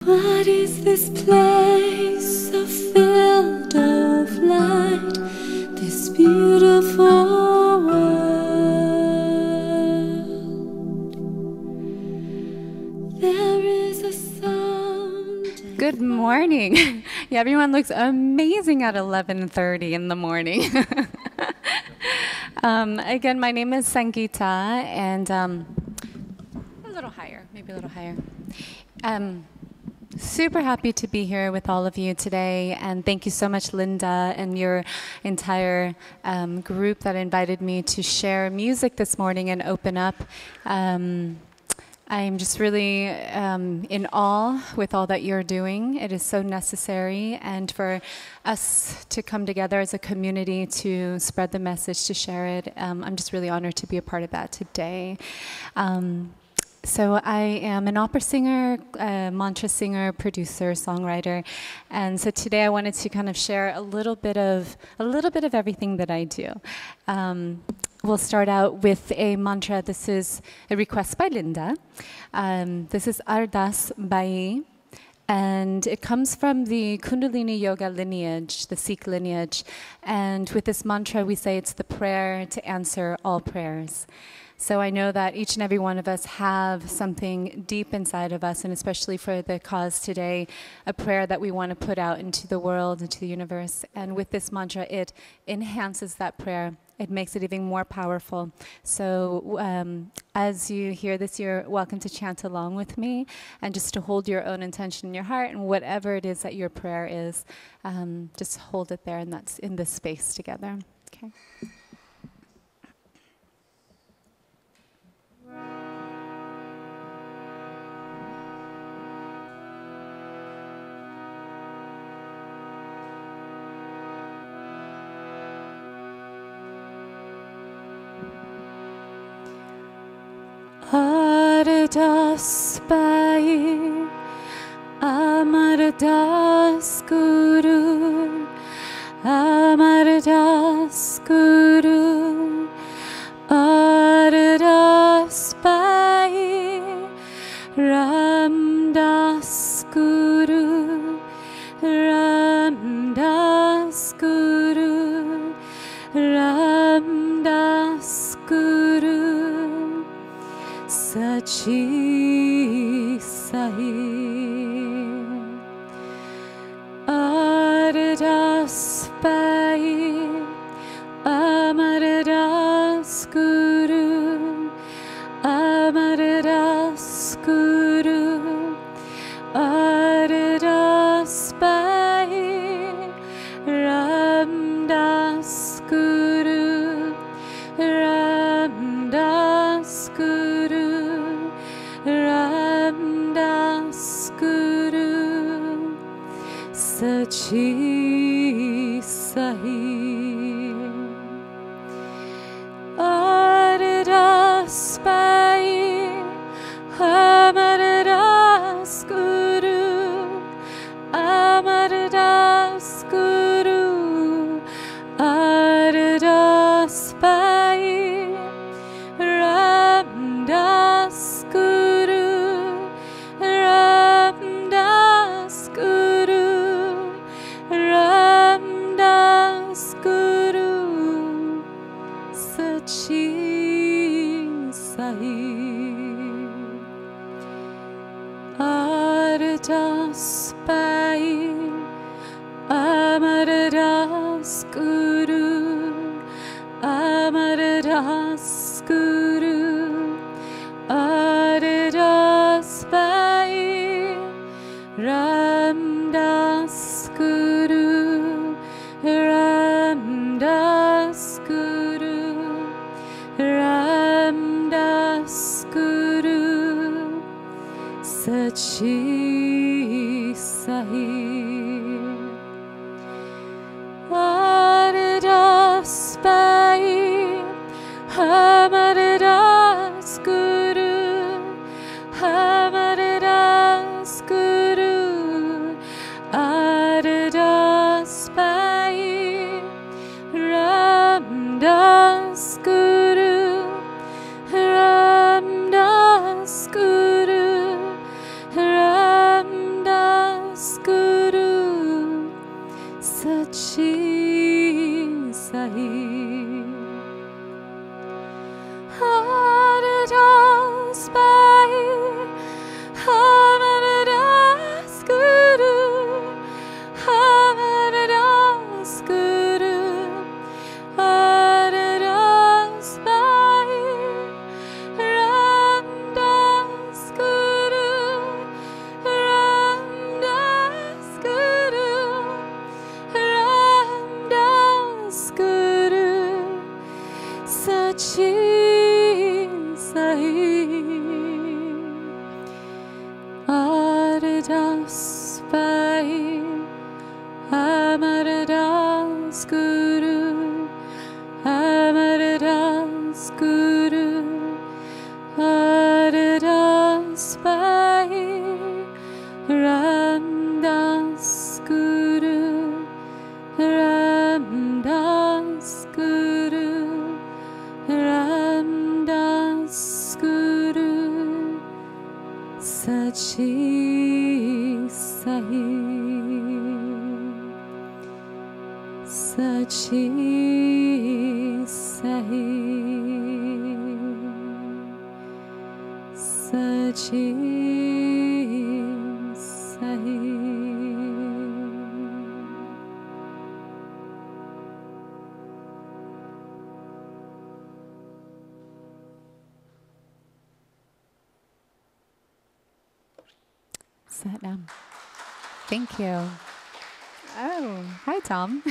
What is this place so filled of light, this beautiful world? There is a sound. Good morning. Yeah, everyone looks amazing at 11:30 in the morning. Again, my name is Sangeeta, and a little higher, maybe a little higher. Super happy to be here with all of you today, and thank you so much, Linda, and your entire group that invited me to share music this morning and open up. I'm just really in awe with all that you're doing. It is so necessary, and for us to come together as a community to spread the message, to share it, I'm just really honored to be a part of that today. So I am an opera singer, mantra singer, producer, songwriter, and so today I wanted to kind of share a little bit of everything that I do. We'll start out with a mantra. This is a request by Linda. This is Ardas Bai, and it comes from the Kundalini Yoga lineage, the Sikh lineage. And with this mantra, we say it's the prayer to answer all prayers. So I know that each and every one of us have something deep inside of us, and especially for the cause today, a prayer that we want to put out into the world, into the universe. And with this mantra, it enhances that prayer. It makes it even more powerful. So as you hear this, you're welcome to chant along with me and just to hold your own intention in your heart, and whatever it is that your prayer is, just hold it there, and that's in this space together. Okay. Ardas Bai, Amardas Guru, Amardas Guru, Ardas Bai, Ramdas Guru, Ramdas Guru, Ramdas Guru. Sachi Sahi Ardas Bai, Amardas Guru, Amardas Guru, Ardas Bai, Ramdas Guru, Ramdas Guru, Ramdas Guru, Sachi Sahi Ardas Bai, Amardas Guru, Amardas Guru, Ardas Bai, Ramdas Guru, Ramdas Guru, Ramdas Guru, Sachi Sahi Ardas Bai, Amardas Guru, Amardas Guru, Ardas Bai, Ramdas Guru, Ramdas Guru, Ramdas Guru, Sachi Sahi Ardas Bai, Amardas Guru, Amardas Guru, Ardas Bai, Ramdas Guru, Ramdas Guru, Ramdas Ramdas Guru, Ramdas Guru, Ramdas Guru, Sachi Sahib, Sachi Sahib, Sachi Sahib. Satnam. Thank you. Oh, hi, Tom.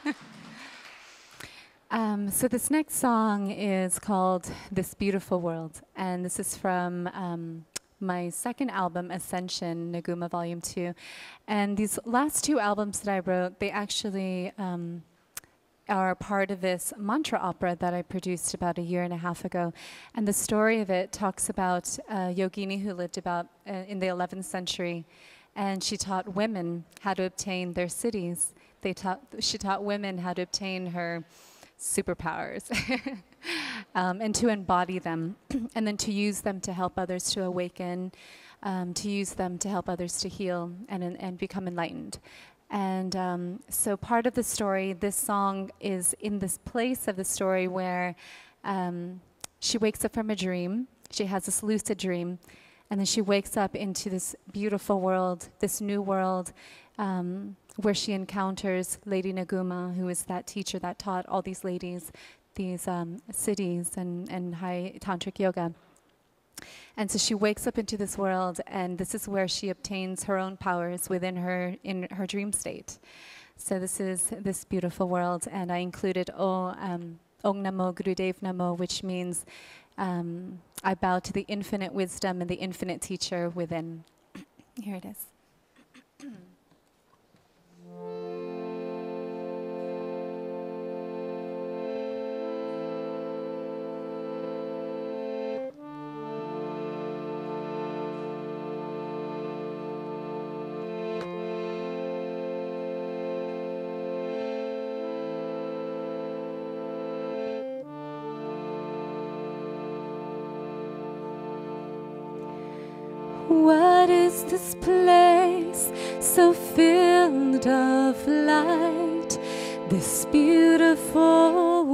So this next song is called This Beautiful World, and this is from my second album, Ascension, Naguma Volume 2. And these last two albums that I wrote, they actually are part of this mantra opera that I produced about a year and a half ago. And the story of it talks about a yogini who lived about in the 11th century, and she taught women how to obtain their siddhis. She taught women how to obtain her superpowers and to embody them, and then to use them to help others to awaken, to use them to help others to heal and become enlightened. And so part of the story, this song is in this place of the story where she wakes up from a dream. She has this lucid dream, and then she wakes up into this beautiful world, this new world, where she encounters Lady Naguma, who is that teacher that taught all these ladies these siddhis and high tantric yoga. And so she wakes up into this world, and this is where she obtains her own powers within her, in her dream state. So this is this beautiful world, and I included Om Namo Gurudev Namo, which means I bow to the infinite wisdom and the infinite teacher within. Here it is. What is this place so filled of light, this beautiful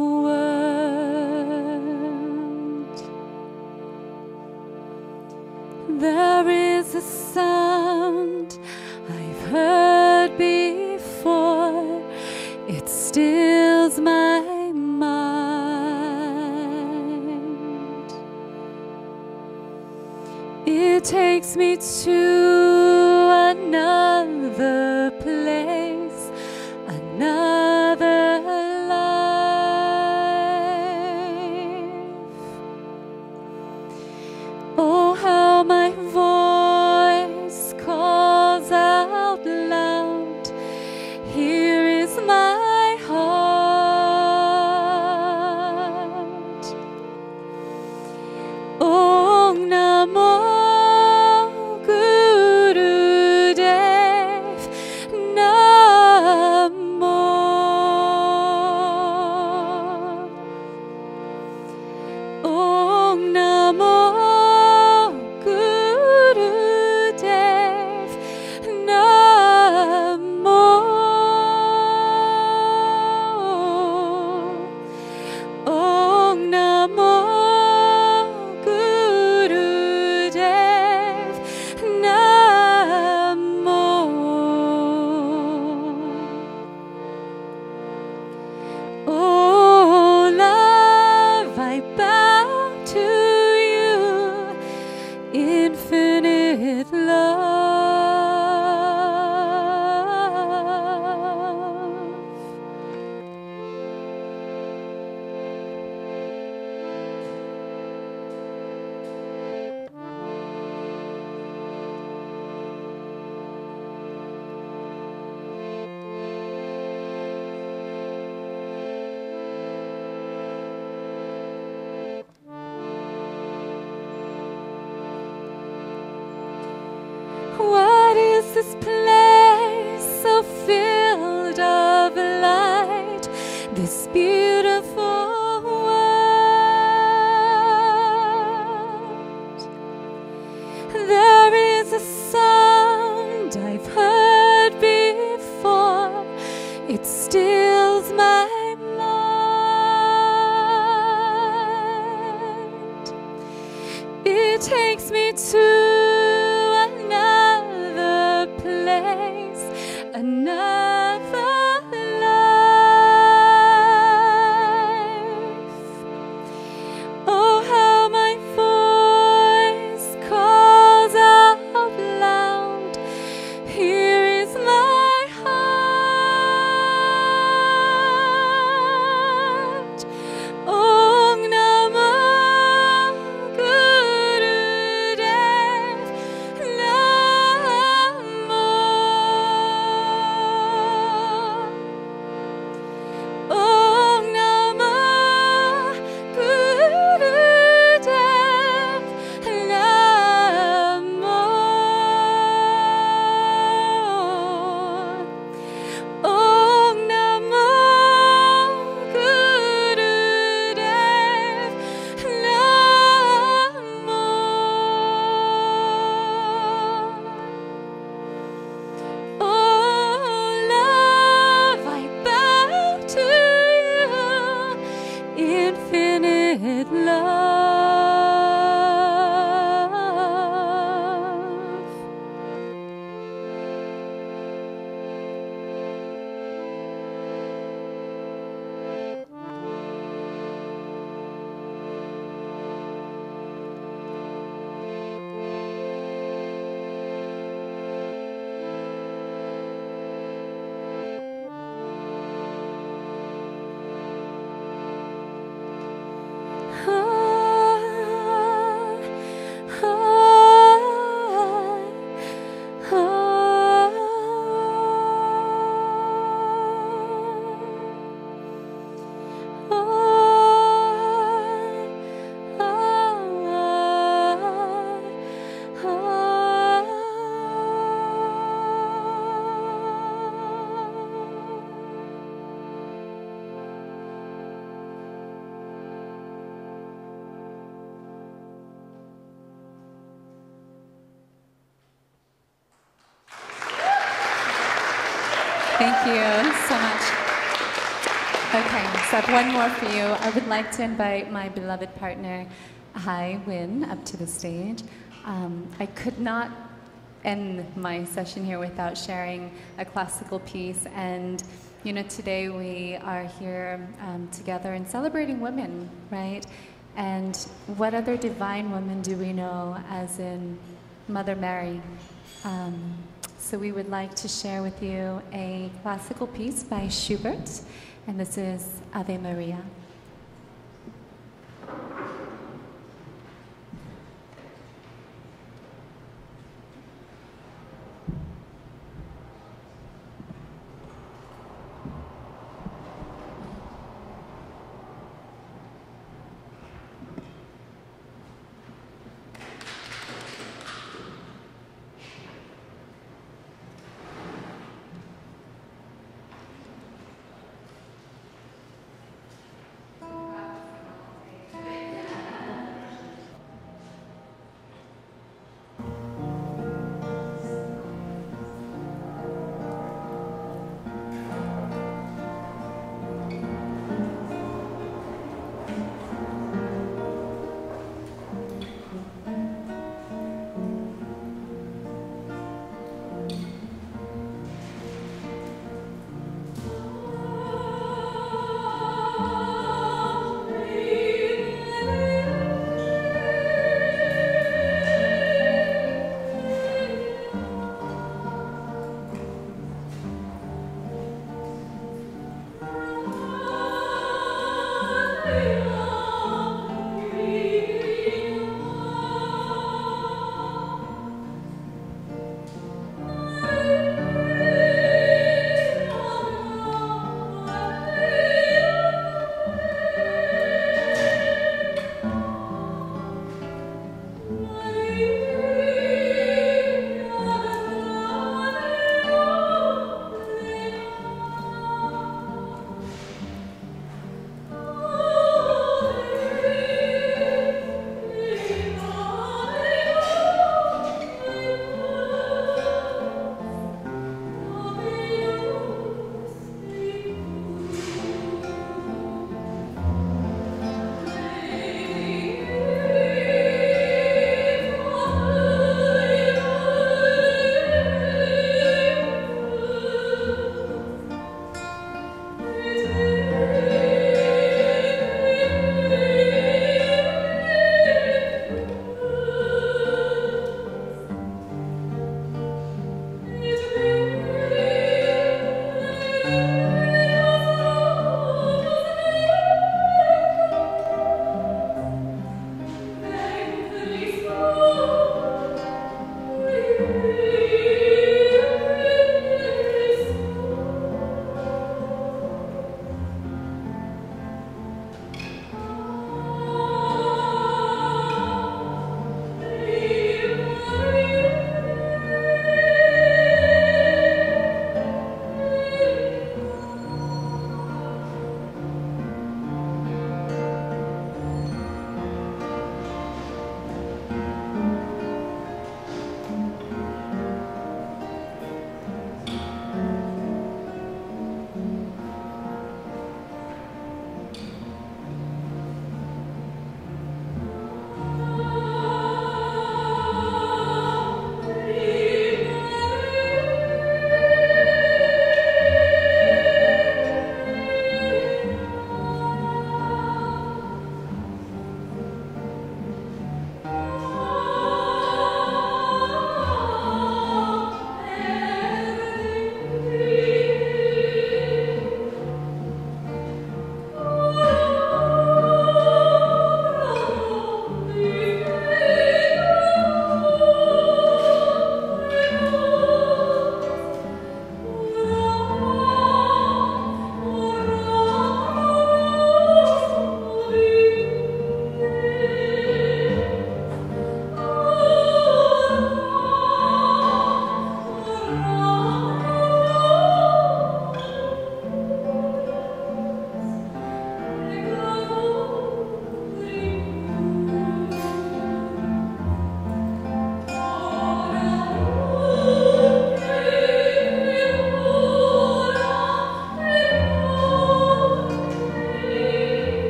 world? There is a sound I've heard before, it stills my mind. It takes me to another place, another life. Oh, how my voice calls out loud, here is my heart. Om Namo Guru sound I've heard before. It stills my mind. It takes me to another place, another life. Oh, how my voice calls out loud. Here is my heart. Om Namah Gurudev Namo. Om Namah Gurudev Namo. Om Namah Gurudev Namo. Oh, love, I bow to you, infinite love. Thank you so much. Okay, so I have one more for you. I would like to invite my beloved partner, Hai Win, up to the stage. I could not end my session here without sharing a classical piece. And, you know, today we are here together and celebrating women, right? And what other divine woman do we know as in Mother Mary? So we would like to share with you a classical piece by Schubert, and this is Ave Maria.